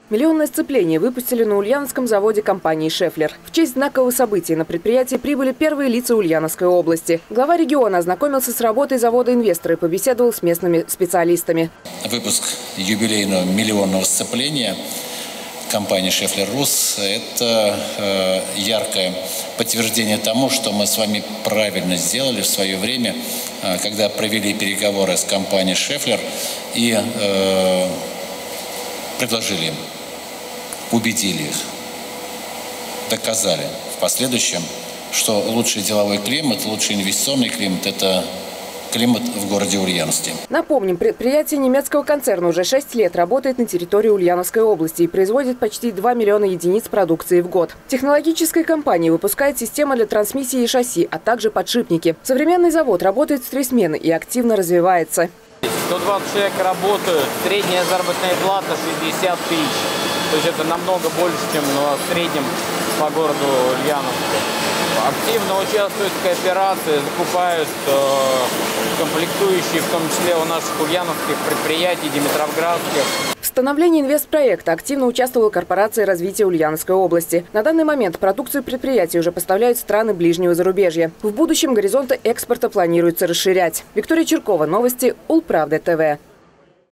Миллионное сцепление выпустили на ульяновском заводе компании «Шефлер». В честь знакового события на предприятие прибыли первые лица Ульяновской области. Глава региона ознакомился с работой завода инвестора и побеседовал с местными специалистами. Выпуск юбилейного миллионного сцепления компании «Шефлер Рус» – это яркое подтверждение тому, что мы с вами правильно сделали в свое время, когда провели переговоры с компанией «Шефлер» и предложили им, убедили их, доказали в последующем, что лучший деловой климат, лучший инвестиционный климат – это климат в городе Ульяновске. Напомним, предприятие немецкого концерна уже 6 лет работает на территории Ульяновской области и производит почти 2 миллиона единиц продукции в год. Технологическая компания выпускает системы для трансмиссии и шасси, а также подшипники. Современный завод работает в 3 смены и активно развивается. 120 человек работают, средняя заработная плата 60 тысяч. То есть это намного больше, чем в среднем по городу Ульяновску. Активно участвуют в кооперации, закупают комплектующие, в том числе у наших ульяновских предприятий, димитровградских. В становлении инвестпроекта активно участвовала корпорация развития Ульяновской области. На данный момент продукцию предприятия уже поставляют в страны ближнего зарубежья. В будущем горизонты экспорта планируется расширять. Виктория Чиркова, новости Улправда ТВ.